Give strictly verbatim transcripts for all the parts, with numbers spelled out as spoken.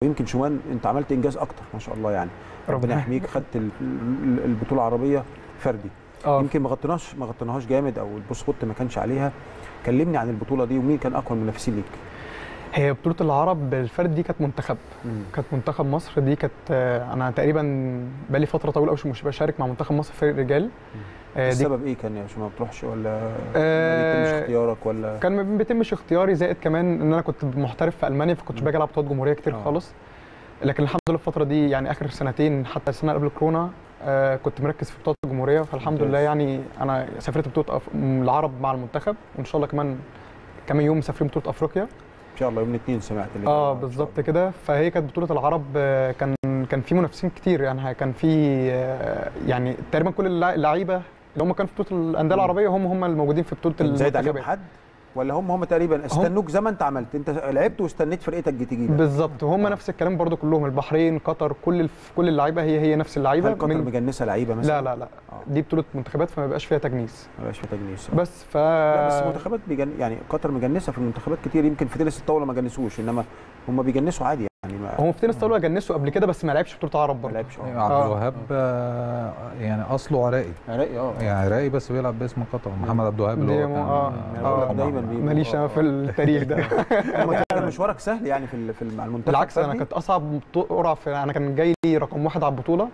ويمكن شومان انت عملت انجاز اكتر ما شاء الله يعني، ربنا يحميك. خدت البطوله العربيه فردي. أوه. يمكن ما غطيناش ما غطيناهاش جامد او البوس فوت ما كانش عليها. كلمني عن البطوله دي ومين كان اقوى المنافسين ليك؟ هي بطوله العرب الفرد دي كانت منتخب مم. كانت منتخب مصر. دي كانت انا تقريبا بقالي فتره طويله قوي مش بشارك مع منتخب مصر فريق الرجال. آه السبب ايه كان عشان ما بتروحش ولا آه ما بيتمش اختيارك ولا؟ كان ما بيتمش اختياري، زائد كمان ان انا كنت محترف في المانيا فكنتش باجي العب بطولات جمهوريه كتير آه. خالص. لكن الحمد لله الفتره دي يعني اخر سنتين حتى السنه قبل الكورونا آه كنت مركز في بطولات الجمهوريه، فالحمد لله يعني انا سافرت بطوله أف... العرب مع المنتخب، وان شاء الله كمان كام يوم مسافرين بطوله افريقيا ان شاء الله يوم الاثنين سمعت اللي اه بالظبط كده. فهي كانت بطوله العرب كان كان في منافسين كتير يعني، كان في يعني تقريبا كل اللعيبه اللي هم كانوا في بطوله الانديه العربيه هم هم الموجودين في بطوله المنتخبات. زايد عليهم حد ولا هم هم تقريبا استنوك زي ما انت عملت؟ انت لعبت واستنيت فرقتك تجي لك بالظبط، وهم آه. نفس الكلام برضو كلهم، البحرين قطر كل كل اللعيبه هي هي نفس اللعيبه. هل قطر من... مجنسه لعيبه مثلا؟ لا لا لا آه. دي بطوله منتخبات فما بيبقاش فيها تجنيس، ما بيبقاش فيها تجنيس آه. بس ف لا بس المنتخبات بيجن... يعني قطر مجنسه في المنتخبات كتير، يمكن في تنس الطاوله ما جنسوش انما هم بيجنسوا عادي يعني. ما... هم في تنس الطاوله جنسوا قبل كده بس ما لعبش بطوله عرب برضه. ما لعبش آه. عبد الوهاب آه. يعني اصله عراقي عراقي اه يعني عراقي بس بيلعب باسم قطر. محمد عبد الوهاب اللي هو كان اه, آه. دايما ماليش انا في التاريخ ده. كان مشوارك سهل يعني في في المنتخب؟ بالعكس انا كانت اصعب قرعه في، انا كان جاي لي رقم واحد على البطوله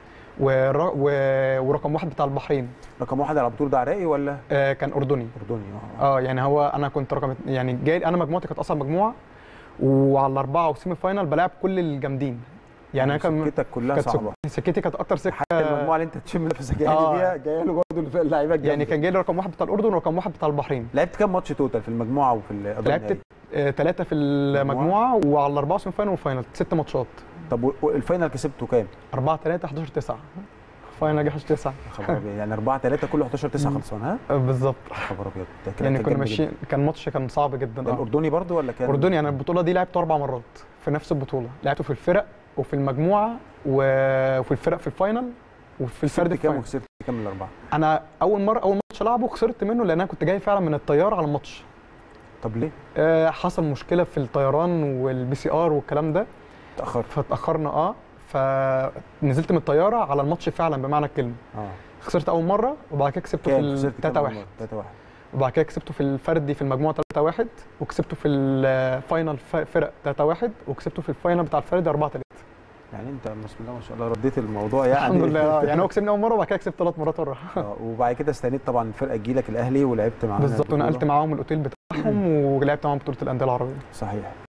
ور... و... ورقم واحد بتاع البحرين. رقم واحد على البطوله ده عراقي ولا؟ آه كان اردني. اردني اه اه يعني هو انا كنت رقم يعني جاي، انا مجموعتي كانت اصعب مجموعه، وعلى الاربعه وسيمي فاينال بلاعب كل الجامدين يعني. انا كان سكتك كلها صعبه. سكتي كانت اكتر سكه، حتى المجموعه اللي انت تشم نفسك جاي آه. بيها جايه له برضه اللعيبه الجامده يعني. كان جاي لي رقم واحد بتاع الاردن ورقم واحد بتاع البحرين. لعبت كام ماتش توتال في المجموعه وفي الاردن؟ لعبت ثلاثه في المجموعه وعلى الاربعه سيمي فاينال وفاينال ست ماتشات. طب والفاينال كسبته كام؟ أربعة ثلاثة حداشر تسعة. فاينل احد عشر تسعة. خبر ابيض يعني أربعة ثلاثة كله حداشر تسعة خلصان ها؟ بالظبط. خبر ابيض يعني كنا ماشيين. كان ماتش كان صعب جدا. ده الاردني برضه ولا كان؟ اردني. انا البطوله دي لعبت اربع مرات في نفس البطوله، لعبته في الفرق وفي المجموعه وفي الفرق في الفاينل وفي الفرد. كام وخسرت كام من الاربعه؟ انا اول مره اول ماتش العبه خسرت منه لان انا كنت جاي فعلا من الطياره على الماتش. طب ليه؟ آه حصل مشكله في الطيران والبي سي ار والكلام ده، اتاخرت فاتاخرنا اه فنزلت من الطياره على الماتش فعلا بمعنى الكلمه. اه خسرت اول مره وبعد كده كسبته في ثلاثة واحد. ثلاثة واحد وبعد كده كسبته في الفردي في المجموعه ثلاثة واحد، وكسبته في الفاينل فرق ثلاثة واحد، وكسبته في الفاينل بتاع الفردي أربعة ثلاثة. يعني انت بسم الله ما شاء الله رديت الموضوع يعني. الحمد لله. يعني هو كسبني اول مره وبعد كده كسبت ثلاث مرات ورا. اه وبعد كده استنيت طبعا الفرقه تجي لك الاهلي ولعبت معاهم بالظبط، ونقلت معاهم الاوتيل بتاعهم ولعبت معاهم بطوله الانديه العربيه. صحيح.